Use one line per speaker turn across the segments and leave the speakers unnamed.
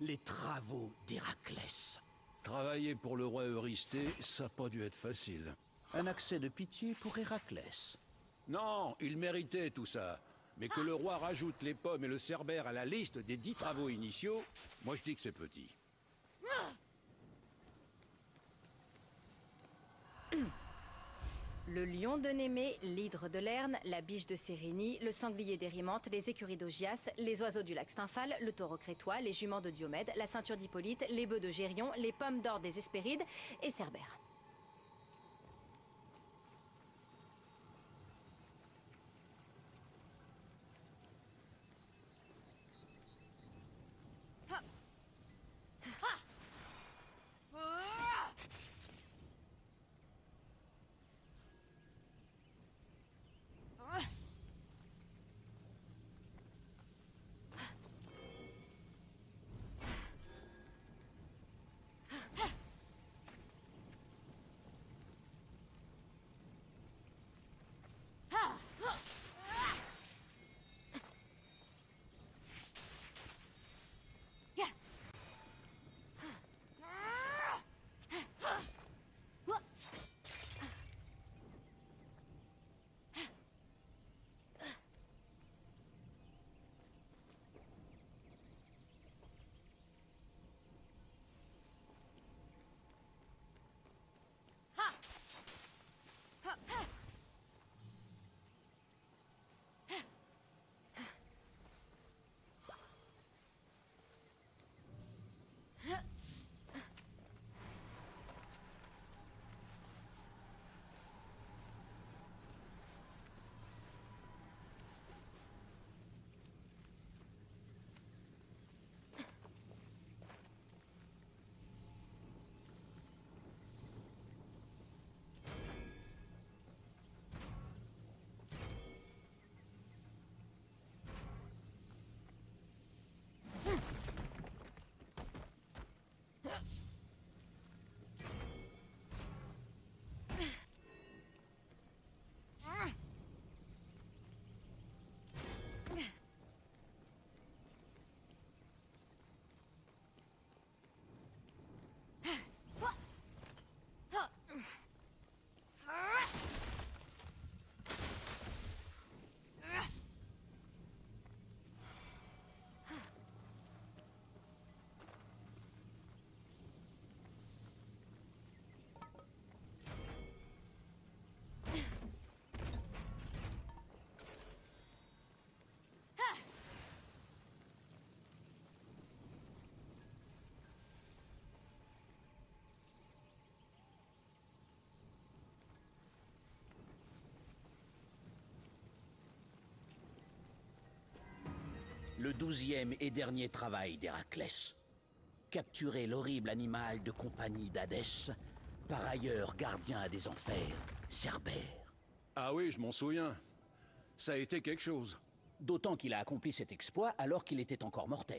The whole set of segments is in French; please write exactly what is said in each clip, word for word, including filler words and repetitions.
Les travaux d'Héraclès.
Travailler pour le roi Eurysthée, ça n'a pas dû être facile.
Un accès de pitié pour Héraclès.
Non, il méritait tout ça. Mais que le roi rajoute les pommes et le cerbère à la liste des dix travaux initiaux, moi je dis que c'est petit.
Le lion de Némée, l'hydre de Lerne, la biche de Sérénie, le sanglier d'Érymanth, les écuries d'Augias, les oiseaux du lac Stymphale, le taureau crétois, les juments de Diomède, la ceinture d'Hippolyte, les bœufs de Gérion, les pommes d'or des Hespérides et Cerbère.
Le douzième et dernier travail d'Héraclès. Capturer l'horrible animal de compagnie d'Hadès, par ailleurs gardien des enfers, Cerbère.
Ah oui, je m'en souviens. Ça a été quelque chose.
D'autant qu'il a accompli cet exploit alors qu'il était encore mortel.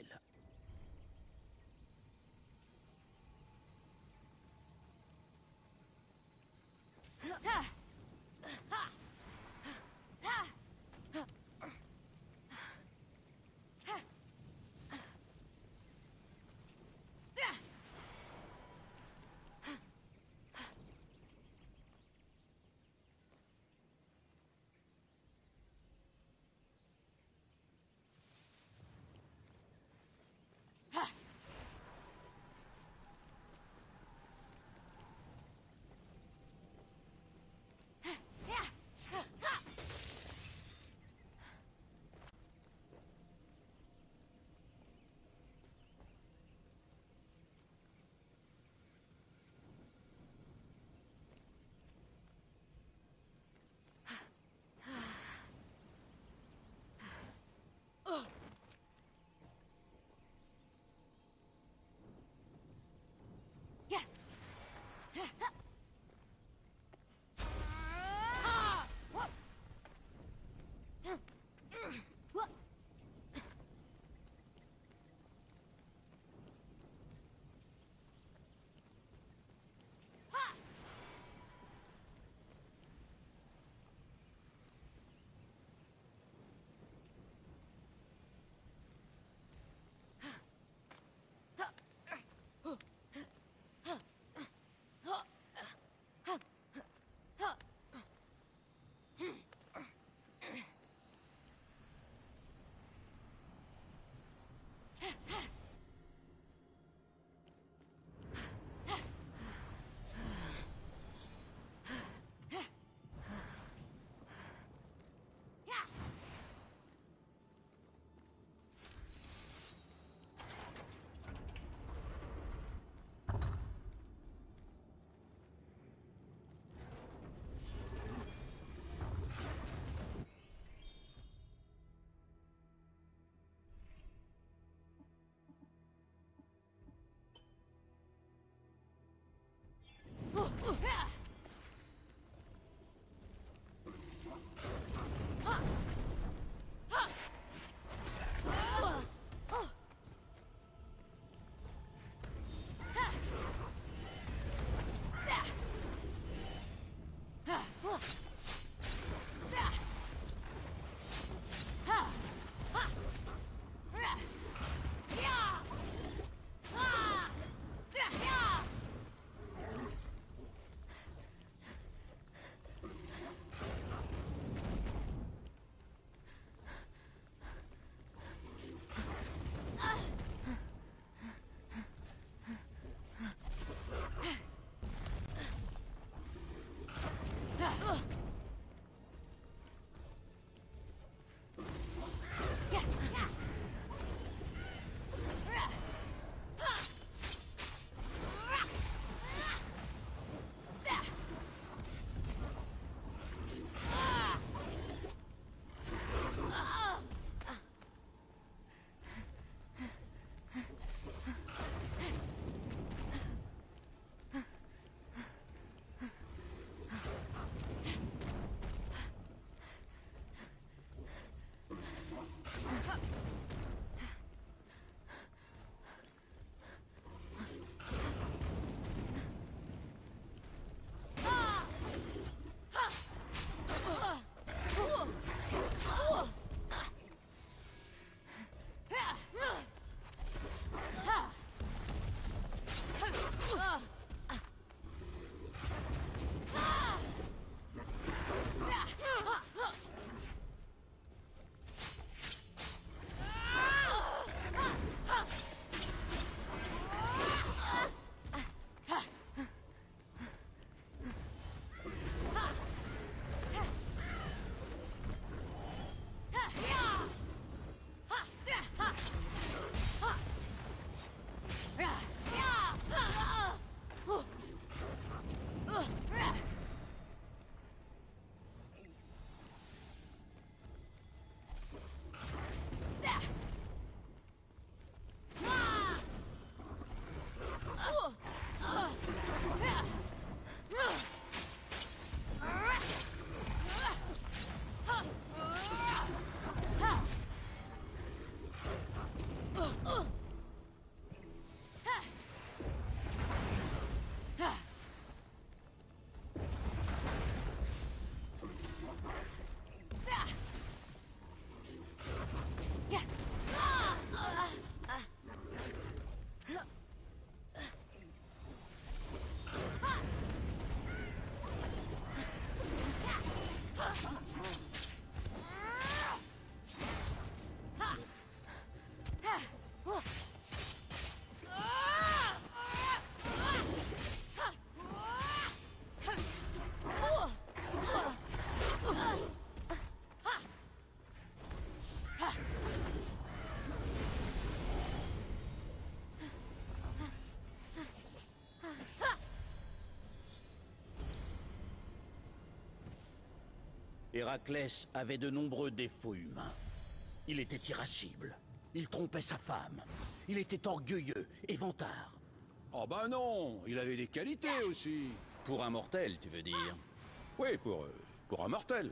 Héraclès avait de nombreux défauts humains. Il était irascible. Il trompait sa femme. Il était orgueilleux et vantard.
Oh bah non, il avait des qualités aussi.
Pour un mortel, tu veux dire?
Oui, pour, euh, pour un mortel.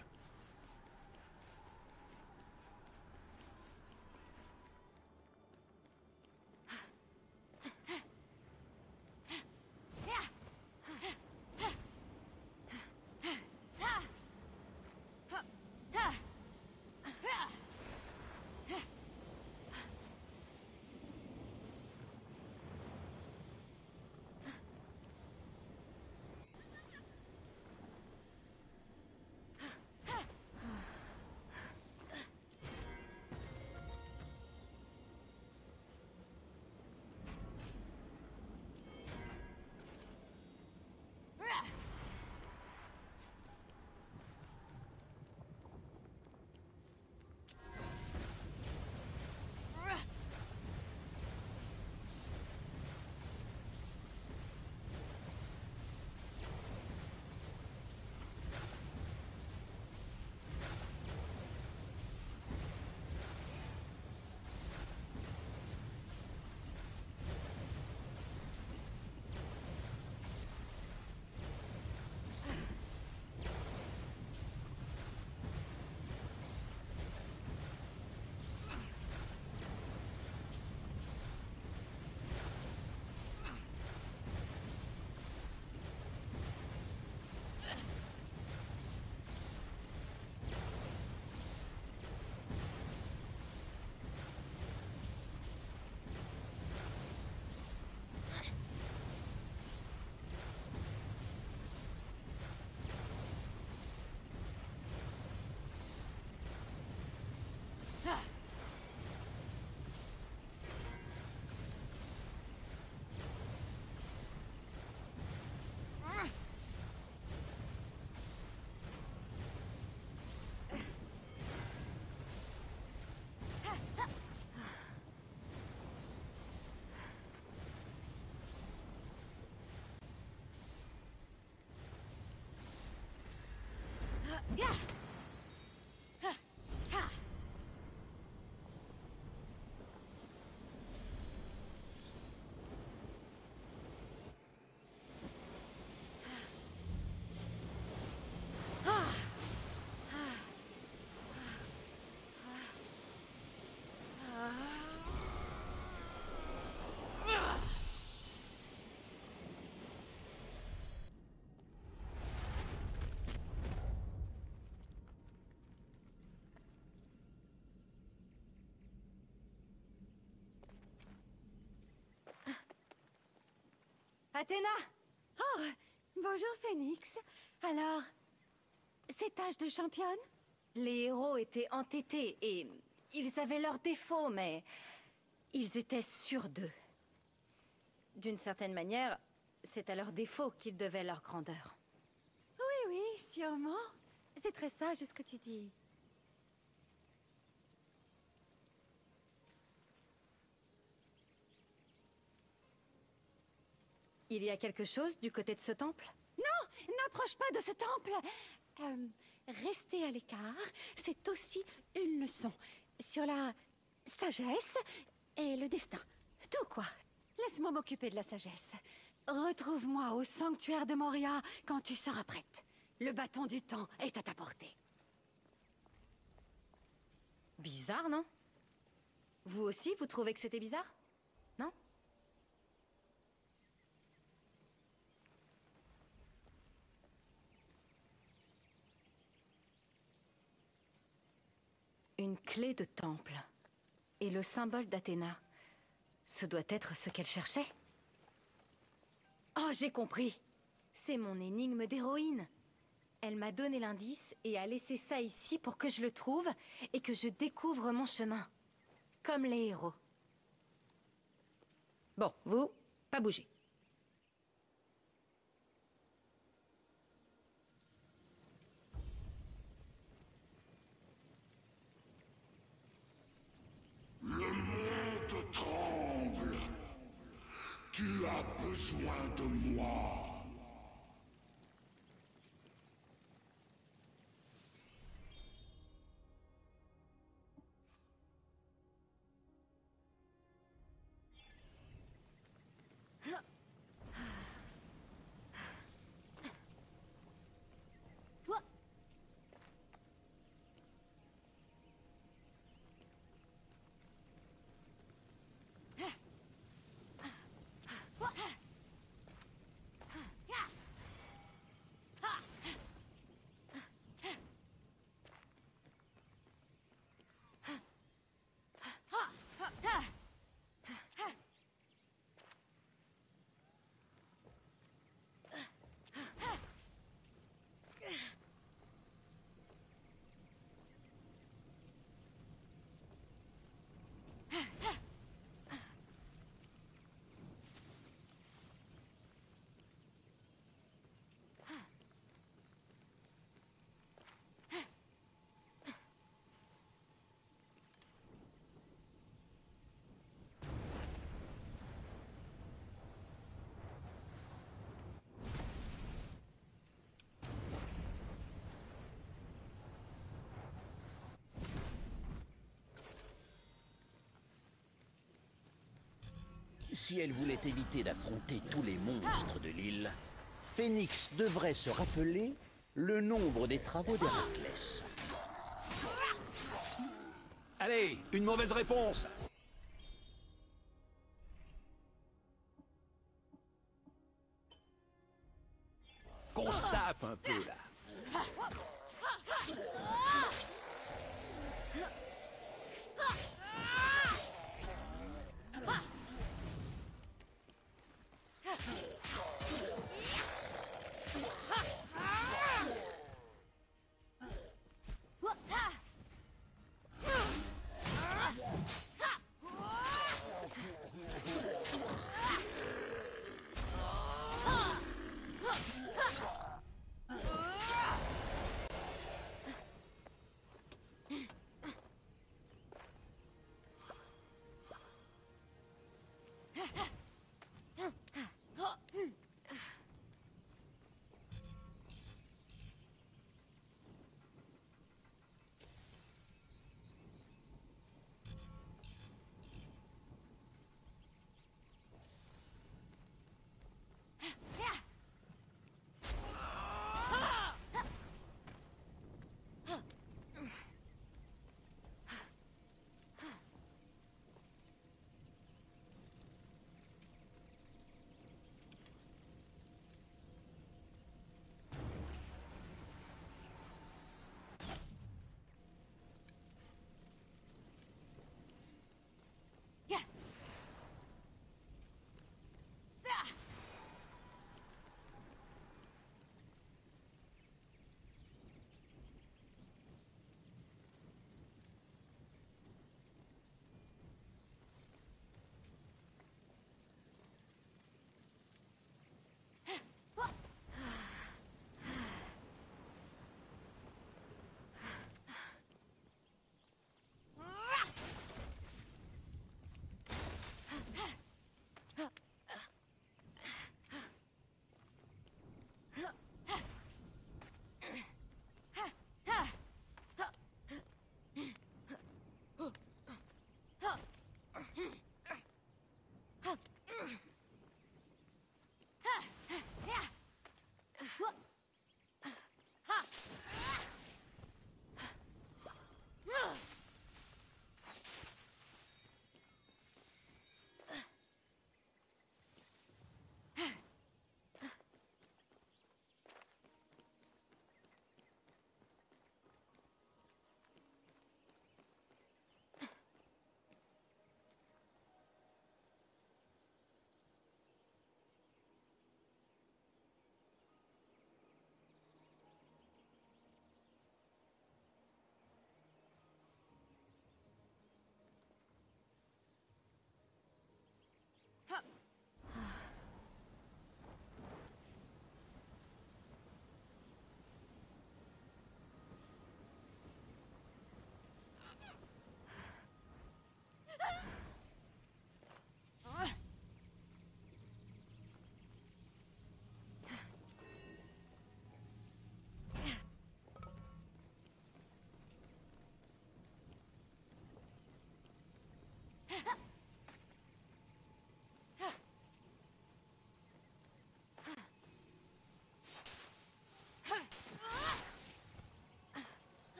Athéna!
Oh, bonjour Phénix. Alors, c'est âge de championne?
Les héros étaient entêtés et ils avaient leurs défauts, mais ils étaient sûrs d'eux. D'une certaine manière, c'est à leurs défauts qu'ils devaient leur grandeur.
Oui, oui, sûrement. C'est très sage ce que tu dis.
Il y a quelque chose du côté de ce temple?
Non, n'approche pas de ce temple. Euh, rester à l'écart, c'est aussi une leçon sur la sagesse et le destin. Tout quoi. Laisse-moi m'occuper de la sagesse. Retrouve-moi au sanctuaire de Moria quand tu seras prête. Le bâton du temps est à ta portée.
Bizarre, non? Vous aussi, vous trouvez que c'était bizarre? Non? Une clé de temple. Et le symbole d'Athéna. Ce doit être ce qu'elle cherchait. Oh, j'ai compris! C'est mon énigme d'héroïne. Elle m'a donné l'indice et a laissé ça ici pour que je le trouve et que je découvre mon chemin. Comme les héros. Bon, vous, pas bouger.
Le monde tremble. Tu as besoin de moi.
Si elle voulait éviter d'affronter tous les monstres de l'île, Phénix devrait se rappeler le nombre des travaux d'Héraclès.
Allez, une mauvaise réponse. Qu'on se tape un peu, là.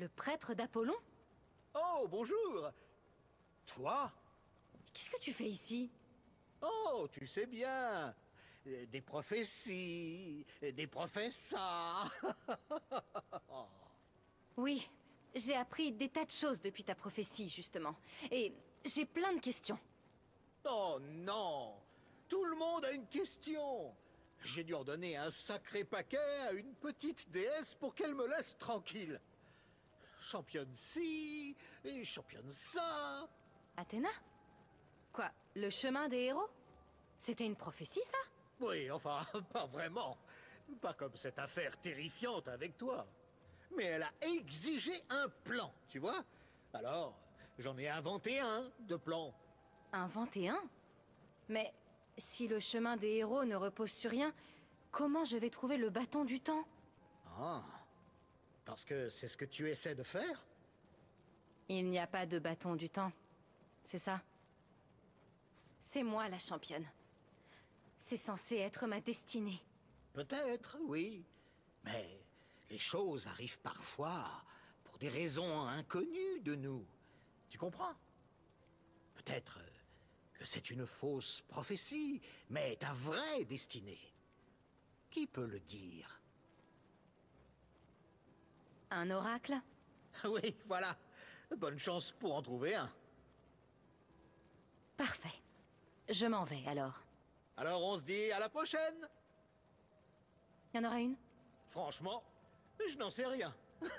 Le prêtre d'Apollon?
Oh, bonjour. Toi?
Qu'est-ce que tu fais ici?
Oh, tu sais bien. Euh, Des prophéties, des professeurs.
Oui, j'ai appris des tas de choses depuis ta prophétie, justement. Et j'ai plein de questions.
Oh non! Tout le monde a une question. J'ai dû en donner un sacré paquet à une petite déesse pour qu'elle me laisse tranquille. Championne ci, et championne ça.
Athéna? Quoi, le chemin des héros? C'était une prophétie, ça?
Oui, enfin, pas vraiment. Pas comme cette affaire terrifiante avec toi. Mais elle a exigé un plan, tu vois? Alors, j'en ai inventé un de plan.
Inventer un? Mais si le chemin des héros ne repose sur rien, comment je vais trouver le bâton du temps?
Ah, parce que c'est ce que tu essaies de faire?
Il n'y a pas de bâton du temps. C'est ça? C'est moi la championne. C'est censé être ma destinée.
Peut-être, oui. Mais les choses arrivent parfois pour des raisons inconnues de nous. Tu comprends? Peut-être que c'est une fausse prophétie, mais ta vraie destinée. Qui peut le dire?
Un oracle?
Oui, voilà. Bonne chance pour en trouver un.
Parfait. Je m'en vais, alors.
Alors on se dit à la prochaine.
Il y en aura une?
Franchement, je n'en sais rien.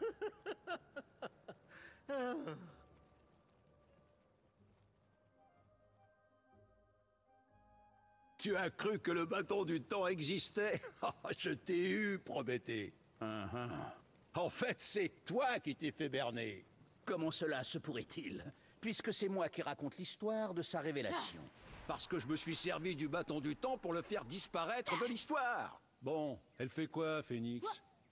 Tu as cru que le bâton du temps existait? Je t'ai eu, Prométhée.
Uh-huh.
En fait, c'est toi qui t'es fait berner.
Comment cela se pourrait-il? Puisque c'est moi qui raconte l'histoire de sa révélation.
Parce que je me suis servi du bâton du temps pour le faire disparaître de l'histoire. Bon, elle fait quoi, Phénix?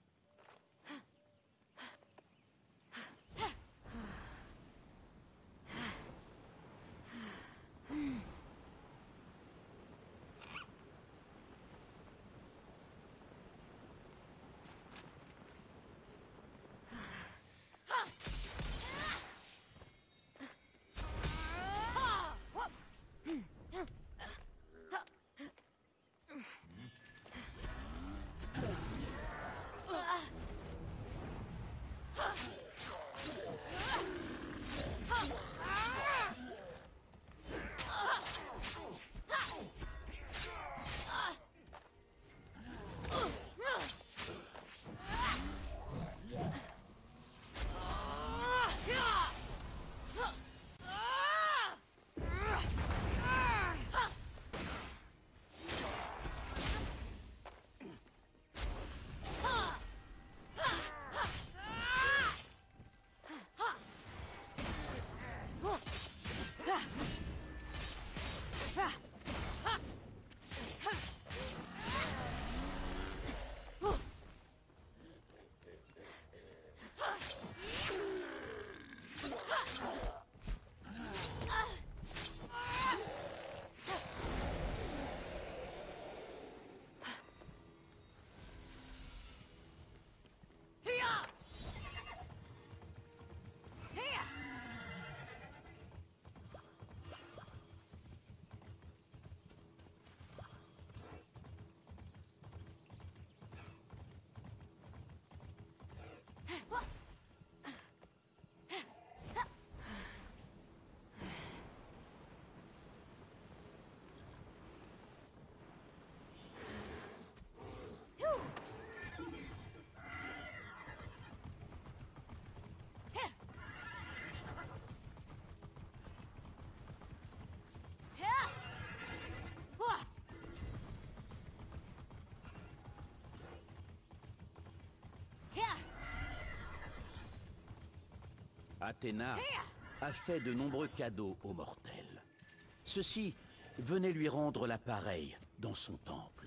Athéna a fait de nombreux cadeaux aux mortels. Ceux-ci venaient lui rendre l'appareil dans son temple.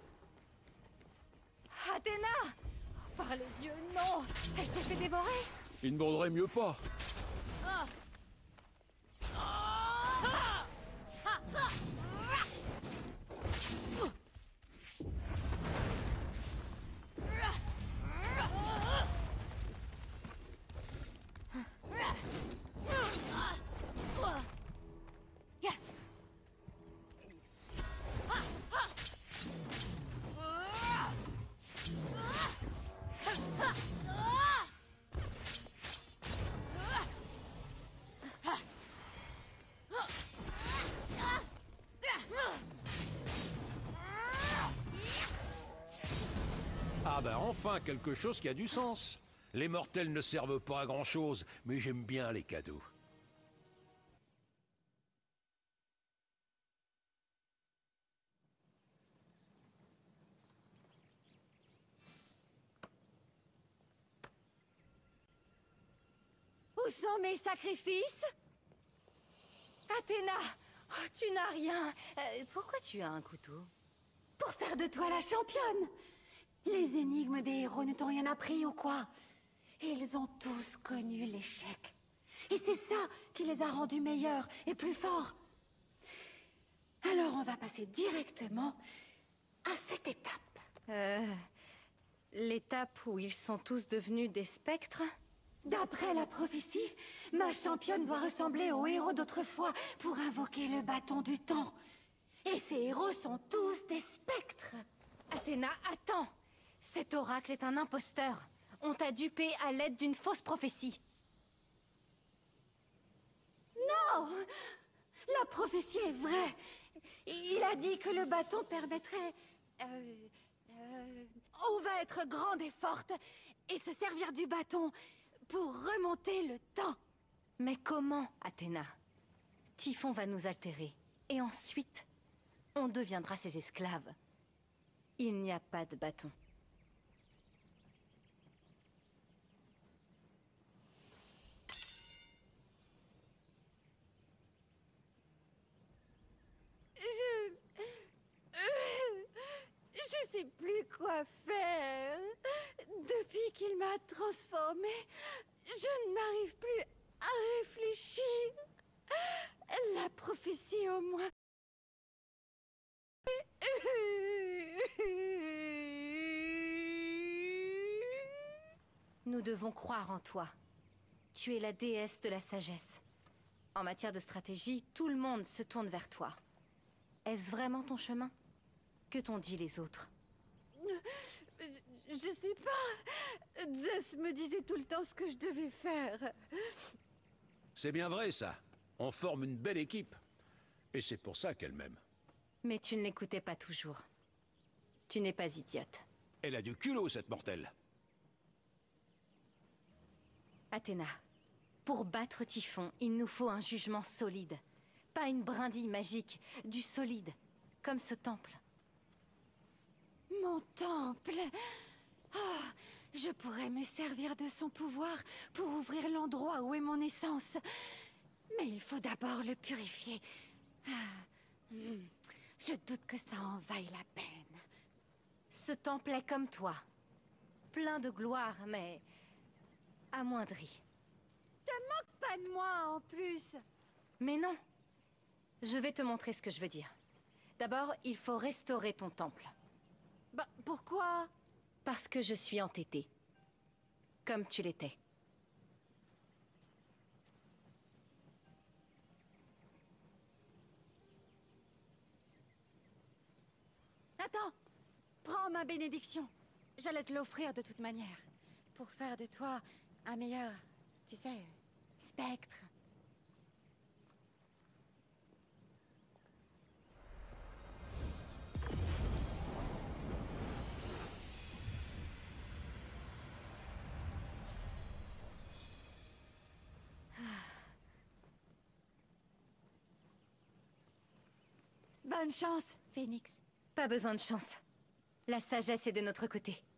Athéna! Par les dieux, non! Elle s'est fait dévorer!
Il ne vaudrait mieux pas. Ah ben enfin quelque chose qui a du sens. Les mortels ne servent pas à grand chose, mais j'aime bien les cadeaux.
Où sont mes sacrifices?
Athéna, oh, tu n'as rien. Euh, pourquoi tu as un couteau?
Pour faire de toi la championne. Les énigmes des héros ne t'ont rien appris ou quoi? Ils ont tous connu l'échec. Et c'est ça qui les a rendus meilleurs et plus forts. Alors on va passer directement à cette étape.
Euh... L'étape où ils sont tous devenus des spectres?
D'après la prophétie, ma championne doit ressembler aux héros d'autrefois pour invoquer le bâton du temps. Et ces héros sont tous des spectres.
Athéna, attends! Cet oracle est un imposteur. On t'a dupé à l'aide d'une fausse prophétie.
Non! La prophétie est vraie. Il a dit que le bâton permettrait... Euh, euh, on va être grande et forte et se servir du bâton pour remonter le temps.
Mais comment, Athéna? Typhon va nous altérer. Et ensuite, on deviendra ses esclaves. Il n'y a pas de bâton.
Je... Je sais plus quoi faire. Depuis qu'il m'a transformée, je n'arrive plus à réfléchir. La prophétie au moins.
Nous devons croire en toi. Tu es la déesse de la sagesse. En matière de stratégie, tout le monde se tourne vers toi. Est-ce vraiment ton chemin? Que t'ont dit les autres?
Je sais pas. Zeus me disait tout le temps ce que je devais faire.
C'est bien vrai ça. On forme une belle équipe. Et c'est pour ça qu'elle m'aime.
Mais tu ne l'écoutais pas toujours. Tu n'es pas idiote.
Elle a du culot, cette mortelle.
Athéna, pour battre Typhon, il nous faut un jugement solide. Pas une brindille magique, du solide, comme ce temple.
Mon temple. Ah, je pourrais me servir de son pouvoir pour ouvrir l'endroit où est mon essence. Mais il faut d'abord le purifier. Ah, hmm, je doute que ça en vaille la peine.
Ce temple est comme toi. Plein de gloire, mais... amoindri.
Te moque pas de moi, en plus.
Mais non. Je vais te montrer ce que je veux dire. D'abord, il faut restaurer ton temple.
Bah, pourquoi?
Parce que je suis entêtée. Comme tu l'étais.
Attends. Prends ma bénédiction. J'allais te l'offrir de toute manière. Pour faire de toi un meilleur, tu sais, spectre. Bonne chance, Phénix.
Pas besoin de chance. La sagesse est de notre côté.